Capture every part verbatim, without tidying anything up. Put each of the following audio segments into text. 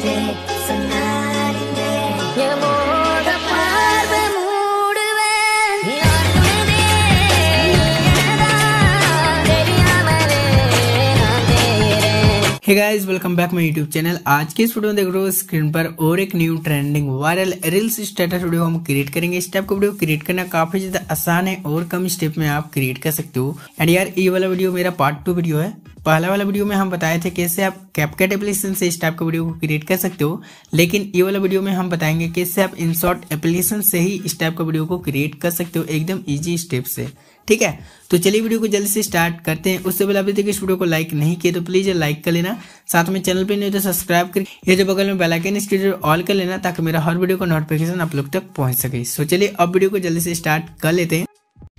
Hey guys, welcome back my YouTube channel. आज के इस वीडियो में देख रहे हो स्क्रीन पर और एक new trending viral reels status video हम क्रिएट करेंगे। इस टाइप का वीडियो क्रिएट करना काफी ज्यादा आसान है और कम स्टेप में आप क्रिएट कर सकते हो। एंड यार, ये वाला वीडियो मेरा पार्ट टू वीडियो है। पहला वाला वीडियो में हम बताए थे कैसे आप कैपकट एप्लीकेशन से इस टाइप का वीडियो को क्रिएट कर सकते हो, लेकिन ये वाला वीडियो में हम बताएंगे कैसे आप इनशॉट एप्लीकेशन से ही इस टाइप का वीडियो को क्रिएट कर सकते हो एकदम इजी स्टेप से। ठीक है, तो चलिए वीडियो को जल्दी से स्टार्ट करते हैं। उससे पहले अभी तक इस वीडियो को लाइक नहीं किया तो प्लीज लाइक कर लेना, साथ में चैनल पे नहीं तो सब्सक्राइब कर ये जो बगल में बेल आइकन इसकी जरूर ऑल कर लेना ताकि मेरा हर वीडियो का नोटिफिकेशन आप लोग तक पहुंच सके। सो चलिए अब वीडियो को जल्दी से स्टार्ट कर लेते हैं।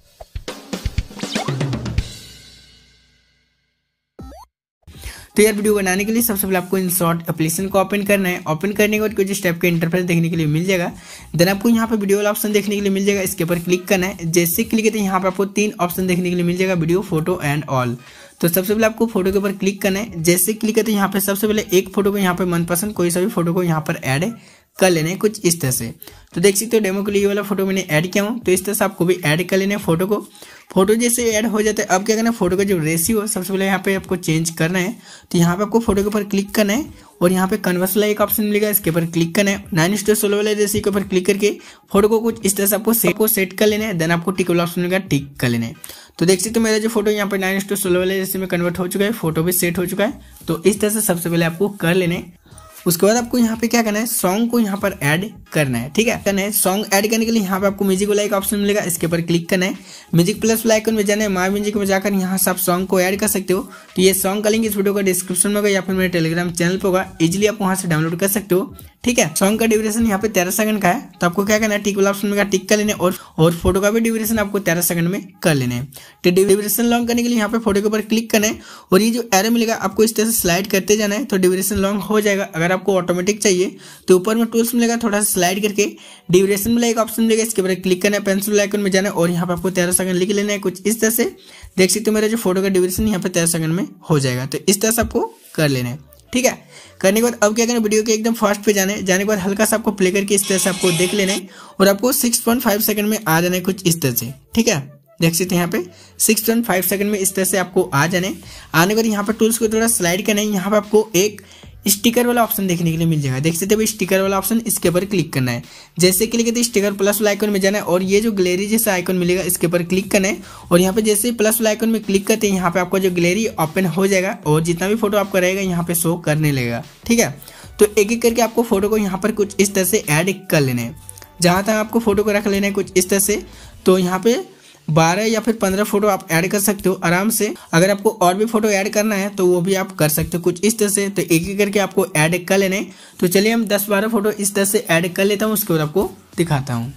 तो यार, वीडियो बनाने के लिए सबसे पहले आपको इनशॉट एप्लीकेशन को ओपन करना है। ओपन करने के बाद कुछ स्टेप का इंटरफेस देखने के लिए मिल जाएगा। देन आपको यहाँ पे वीडियो वाला ऑप्शन देखने के लिए मिल जाएगा, इसके ऊपर क्लिक करना है। जैसे क्लिक करते हैं यहाँ पे आपको तीन ऑप्शन देखने के लिए मिल जाएगा, वीडियो, फोटो एंड ऑल। तो सबसे पहले आपको फोटो के ऊपर क्लिक करना है। जैसे क्लिक करते हैं यहाँ पे सबसे पहले एक फोटो को यहाँ पे मनपसंद कोई सा भी फोटो को यहाँ पर ऐड कर लेना है कुछ इस तरह से। तो देख सकते हो डेमो के लिए ये वाला फोटो मैंने ऐड किया हूँ, तो इस तरह से आपको भी ऐड कर लेना है फोटो को। फोटो जैसे ऐड हो जाता है, अब क्या करना है, फोटो का जो रेशियो सबसे पहले यहाँ पे आपको चेंज करना है। तो यहाँ पे आपको फोटो के ऊपर क्लिक करना है और यहाँ पे कन्वर्स वाला एक ऑप्शन मिलेगा, इसके ऊपर क्लिक करना है। नाइन स्टो सोलह वाले रेशियो के ऊपर क्लिक करके फोटो को कुछ इस तरह से आपको सेट को सेट कर लेना है। देन आपको टिक वाला ऑप्शन मिलेगा, टिक कर लेना है। तो देख सकते हो मेरा जो फोटो यहाँ पे नाइन स्टो सोलह वाले रेशियो में कन्वर्ट हो चुका है, फोटो भी सेट हो चुका है। तो इस तरह से सबसे पहले आपको कर लेना है। उसके बाद आपको यहाँ पे क्या करना है, सॉन्ग को यहाँ पर ऐड करना है। ठीक है, करना है। सॉन्ग ऐड करने के लिए यहाँ पे आपको म्यूजिक वाला एक ऑप्शन मिलेगा, इसके ऊपर क्लिक करना है। म्यूजिक प्लस वाला आइकन में जाना है, माय म्यूजिक में जाकर यहाँ से आप सॉन्ग को ऐड कर सकते हो। तो ये सॉन्ग का लिंक इस वीडियो का डिस्क्रिप्शन में होगा या फिर मेरे टेलीग्राम चैनल पे होगा, इजिली आप वहाँ से डाउनलोड कर सकते हो। ठीक है, सॉन्ग का ड्यूरेशन यहाँ पे तेरह सेकंड का है। तो आपको क्या करना है, टिक वाला ऑप्शन में टिक कर लेना है और और फोटो का भी ड्यूरेशन आपको तेरह सेकंड में कर लेना है। तो ड्यूरेशन लॉन्ग करने के लिए यहाँ पे फोटो के ऊपर क्लिक करना है और ये जो एरो मिलेगा आपको इस तरह से स्लाइड करते जाना है, तो ड्यूरेशन लॉन्ग हो जाएगा। अगर आपको ऑटोमेटिक चाहिए तो ऊपर में टूल्स मिलेगा, थोड़ा सा स्लाइड करके ड्यूरेशन में एक ऑप्शन मिलेगा, इसके ऊपर क्लिक करना है, पेंसिल आइकन में जाना है और यहाँ पे आपको तेरह सेकंड लिख लेना है कुछ इस तरह से। देख सकते हो मेरा जो फोटो का ड्यूरेशन यहाँ पे तेरह सेकंड में हो जाएगा। तो इस तरह से आपको कर लेना है। ठीक है, करने के बाद अब क्या करना है, वीडियो के एकदम फास्ट पे जाना है। जाने के बाद हल्का सा आपको प्ले करके इस तरह से आपको देख लेना है और आपको सिक्स पॉइंट फाइव सेकंड में आ जाना है कुछ इस तरह से। ठीक है, देख सकते हैं यहाँ पे सिक्स पॉइंट फाइव सेकंड में इस तरह से आपको आ जाना है। आने के बाद यहाँ पर टूल्स को थोड़ा स्लाइड करना है, यहाँ पे आपको एक स्टिकर वाला ऑप्शन देखने के लिए मिल जाएगा। देख सकते हैं स्टिकर वाला ऑप्शन, इसके ऊपर क्लिक करना है। जैसे क्लिक करते स्टिकर प्लस वाला आइकन में जाना है और ये जो गैलरी जैसा आइकन मिलेगा इसके ऊपर क्लिक करना है और यहाँ पे जैसे प्लस वाला आइकन में क्लिक करते हैं यहाँ पे आपको जो गैलरी ओपन हो जाएगा और जितना भी फोटो आपका रहेगा यहाँ पे शो करने लगेगा। ठीक है, तो एक एक करके आपको फोटो को यहाँ पर कुछ इस तरह से ऐड कर लेना है। जहाँ तक आपको फोटो को रख लेना है कुछ इस तरह से। तो यहाँ पे बारह या फिर पंद्रह फोटो आप ऐड कर सकते हो आराम से। अगर आपको और भी फोटो ऐड करना है तो वो भी आप कर सकते हो कुछ इस तरह से। तो एक एक करके आपको ऐड कर लेने। तो चलिए हम दस बारह फोटो इस तरह से ऐड कर लेता हूँ, उसके बाद आपको दिखाता हूँ।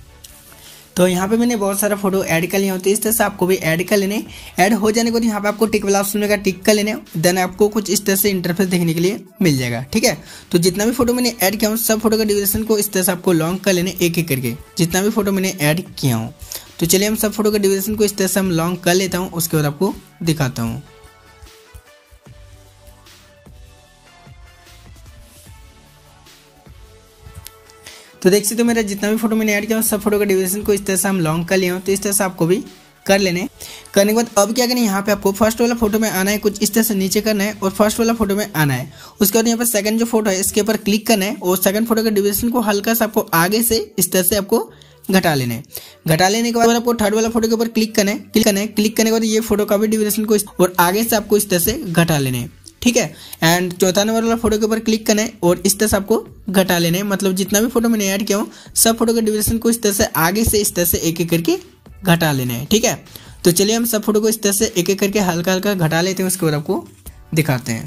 तो यहाँ पे मैंने बहुत सारा फोटो ऐड कर लिया हो, तो इस तरह से आपको भी ऐड कर लेने। ऐड हो जाने के बाद यहाँ पे आपको टिक वाला ऑप्शन मिलेगा, टिक कर लेने। देन आपको कुछ इस तरह से इंटरफेस देखने के लिए मिल जाएगा। ठीक है, तो जितना भी फोटो मैंने ऐड किया हूँ सब फोटो का ड्यूरेशन को इस तरह से आपको लॉन्ग कर लेने एक एक करके, जितना भी फोटो मैंने ऐड किया हूँ। तो चलिए हम सब फोटो का ड्यूरेशन को इस तरह से हम लॉन्ग कर लेता हूँ, उसके बाद आपको दिखाता हूँ। तो देख सकते हो मेरा जितना भी फोटो मैंने ऐड किया सब फोटो का ड्यूरेशन को इस तरह से हम लॉन्ग कर लिए हो। तो इस तरह से आपको भी कर लेने। करने के बाद अब क्या करना है, यहाँ पे आपको फर्स्ट वाला फोटो में आना है, कुछ इस तरह से नीचे करना है और फर्स्ट वाला फोटो में आना है। उसके बाद यहाँ पर सेकंड जो फोटो है इसके ऊपर क्लिक करना है और सेकंड फोटो का ड्यूरेशन को हल्का सा आपको आगे से इस तरह से आपको घटा लेने। घटा लेने के बाद आपको थर्ड वाला फोटो के ऊपर क्लिक करना है। क्लिक करना है क्लिक करने के बाद ये फोटो का भी ड्यूरेशन को और आगे से आपको इस तरह से घटा लेने। ठीक है, एंड चौथा नंबर वाला फोटो के ऊपर क्लिक करना है और इस तरह से आपको घटा लेने। मतलब जितना भी फोटो मैंने ऐड किया हूँ सब फोटो के ड्यूरेशन को इस तरह से आगे से इस तरह से एक एक करके घटा लेने हैं। ठीक है, तो चलिए हम सब फोटो को इस तरह से एक एक करके हल्का हल्का घटा लेते हैं, उसके बाद आपको दिखाते हैं।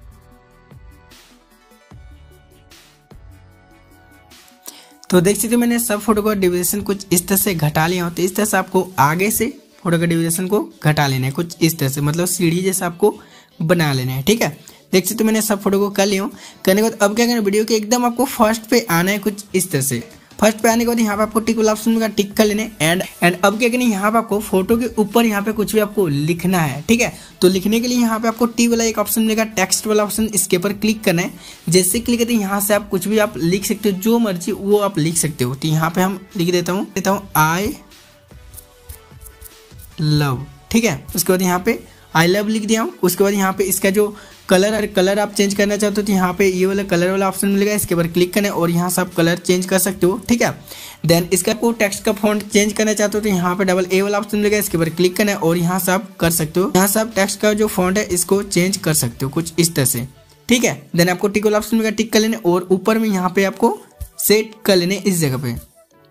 तो देख सकते हो मैंने सब फोटो का ड्यूरेशन कुछ इस तरह से घटा लिया हो। तो इस तरह से आपको आगे से फोटो का ड्यूरेशन को घटा लेना है कुछ इस तरह से, मतलब सीढ़ी जैसा आपको बना लेना है। ठीक है, देख सकते हो मैंने सब फोटो को कर लिया हूँ। करने के बाद अब क्या करना है, वीडियो के एकदम आपको फर्स्ट पे आना है कुछ इस तरह से। फर्स्ट पे आने के बाद यहाँ पे आपको टिक वाला ऑप्शन मिलेगा, टिक कर लेने। एंड एंड अब क्या करना है, यहाँ पे आपको फोटो के ऊपर यहाँ पे कुछ भी आपको लिखना है, ठीक है। तो लिखने के लिए यहाँ पे आपको टी वाला एक ऑप्शन मिलेगा, टेक्स्ट वाला ऑप्शन, इसके ऊपर क्लिक करना है। जैसे क्लिक करते हैं यहाँ से आप कुछ भी आप लिख सकते हो, जो मर्जी वो आप लिख सकते हो। तो यहाँ पे हम लिख देता हूँ देता हूँ आई लव, ठीक है। उसके बाद यहाँ पे आई लव लिख दिया हूँ। उसके बाद यहाँ पे इसका जो कलर कलर आप चेंज करना चाहते हो तो यहाँ पे ये वाला कलर वाला ऑप्शन मिलेगा, इसके ऊपर क्लिक करना है और यहाँ से आप कलर चेंज कर सकते हो, ठीक है। देन इसका को टेक्स्ट का फॉन्ट चेंज करना चाहते हो तो यहाँ पे डबल ए वाला ऑप्शन मिलेगा, इसके ऊपर क्लिक करना है और यहाँ से आप कर सकते हो। यहाँ से आप टेक्स्ट का जो फॉन्ट है इसको चेंज कर सकते हो कुछ इस तरह से, ठीक है। देन आपको टिक वाला ऑप्शन मिलेगा, टिक कर लेने और ऊपर में यहाँ पे आपको सेट कर लेने, इस जगह पे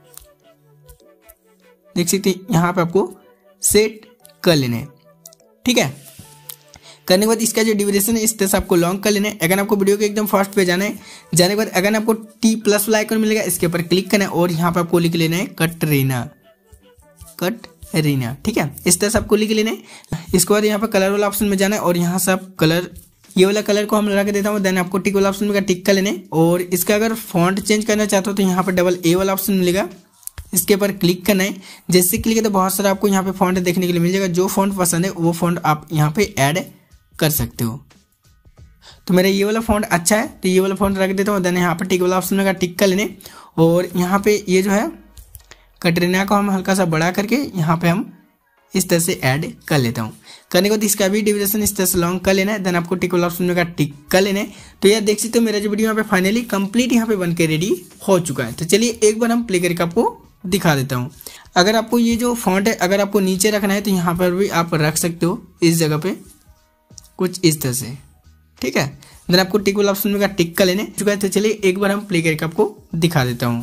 देख सकते हैं, यहाँ पे आपको सेट कर लेने, ठीक है। करने के बाद इसका जो ड्यूरेशन है इस तरह से आपको लॉन्ग कर लेना है। अगर आपको वीडियो के एकदम फर्स्ट पे जाना है, जाने के बाद अगर आपको टी प्लस वाला आइकन मिलेगा, इसके ऊपर क्लिक करना है और यहाँ पे आपको लिख लेना है कटरीना, कटरीना, ठीक है। इस तरह से आपको लिख लेना है। इसके बाद यहाँ पे कलर वाला ऑप्शन में जाना है और यहाँ से आप कलर ये वाला कलर को हम लगा के देता हूँ। देन आपको टिक वाला ऑप्शन मिलेगा, टिक कर लेने और इसका अगर फॉन्ट चेंज करना चाहते हो तो यहाँ पर डबल ए वाला ऑप्शन मिलेगा, इसके ऊपर क्लिक करना है। जैसे क्लिक करते बहुत सारा आपको यहाँ पे फॉन्ट देखने के लिए मिल जाएगा, जो फॉन्ट पसंद है वो फॉन्ट आप यहाँ पे ऐड कर सकते हो। तो मेरा ये वाला फॉन्ट अच्छा है तो ये वाला फॉन्ट रख देता हूँ। देन यहाँ पे टिक वाला ऑप्शन लगा, टिक कर लेने और यहाँ पे ये जो है कटरीना को हम हल्का सा बड़ा करके यहाँ पे हम इस तरह से ऐड कर लेता हूँ। करने के बाद इसका भी ड्यूरेशन इस तरह से लॉन्ग कर लेना है। देन आपको टिक वाला ऑप्शन लगा, टिक कर लेने। तो यार देख सकते हो मेरा जो वीडियो यहाँ पे फाइनली कंप्लीट यहाँ पे बन के रेडी हो चुका है। तो चलिए एक बार हम प्ले करके आपको दिखा देता हूँ। अगर आपको ये जो फॉन्ट है अगर आपको नीचे रखना है तो यहाँ पर भी आप रख सकते हो, इस जगह पे कुछ इस तरह से, ठीक है। देन आपको टिक वाला ऑप्शन में टिक कर लेने चुका है। तो चलिए एक बार हम प्ले करके आपको दिखा देता हूँ।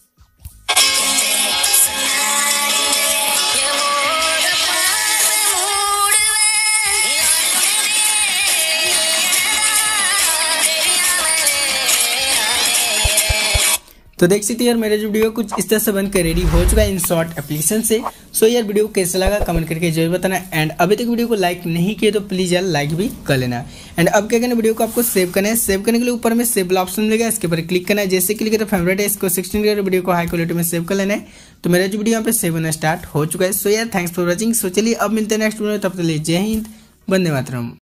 तो देख सकते यार मेरा जो वीडियो कुछ इस तरह से बनकर रेडी हो चुका है इन शॉर्ट एप्लीकेशन से। सो यार वीडियो कैसा लगा कमेंट करके जरूर बताना। एंड अभी तक वीडियो को लाइक नहीं किए तो प्लीज यार लाइक भी कर लेना। एंड अब क्या करना, वीडियो को आपको सेव करना है। सेव करने के लिए ऊपर में सेव वाला ऑप्शन मिलेगा, इसके ऊपर क्लिक करना है। जैसे क्लिक करते फेवरेट है इसको सिक्सटीन कर वीडियो को हाई क्वालिटी में सेव कर लेना है। तो मेरा जो वीडियो यहाँ पे सेव होना स्टार्ट हो चुका है। सो यार थैंक्स फॉर वॉचिंग। सो चलिए अब मिलते हैं नेक्स्ट वीडियो में, तब तक के लिए जय हिंद, वंदे मातरम।